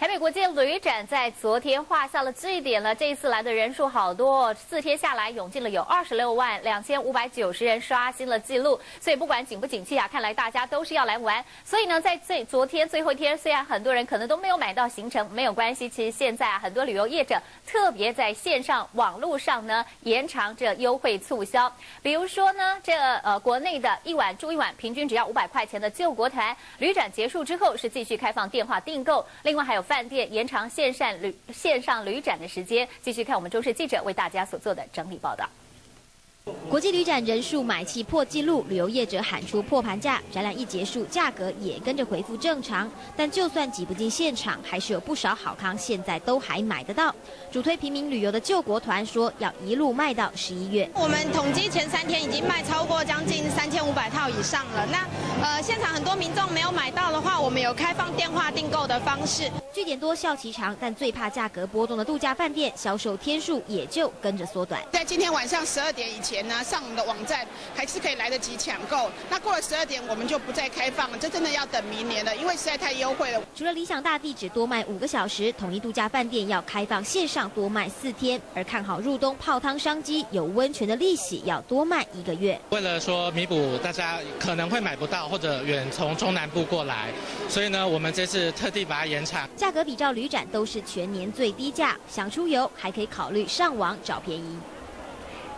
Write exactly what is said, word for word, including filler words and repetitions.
台北国际旅展在昨天画下了句点了，这一次来的人数好多，四天下来涌进了有二十六万两千五百九十人，刷新了纪录。所以不管景不景气啊，看来大家都是要来玩。所以呢，在最昨天最后一天，虽然很多人可能都没有买到行程，没有关系。其实现在啊，很多旅游业者特别在线上、网络上呢延长这优惠促销。比如说呢，这呃国内的一晚住一晚平均只要五百块钱的救国团，旅展结束之后是继续开放电话订购。另外还有饭店延长线上旅线上旅展的时间。继续看我们中视记者为大家所做的整理报道。 国际旅展人数买气破纪录，旅游业者喊出破盘价，展览一结束，价格也跟着恢复正常。但就算挤不进现场，还是有不少好康现在都还买得到。主推平民旅游的救国团说，要一路卖到十一月。 我们统计前三天已经卖超过将近三千五百套以上了。那呃，现场很多民众没有买到的话，我们有开放电话订购的方式。 据点多效期长，但最怕价格波动的度假饭店，销售天数也就跟着缩短。 在今天晚上十二点以前。呢，上我们的网站还是可以来得及抢购。那过了十二点，我们就不再开放了，这真的要等明年了，因为实在太优惠了。 除了理想大地只多卖五个小时，统一度假饭店要开放线上多卖四天。而看好入冬泡汤商机，有温泉的利喜要多卖一个月。 为了说弥补大家可能会买不到或者远从中南部过来，所以呢，我们这次特地把它延长。 价格比照旅展都是全年最低价，想出游还可以考虑上网找便宜。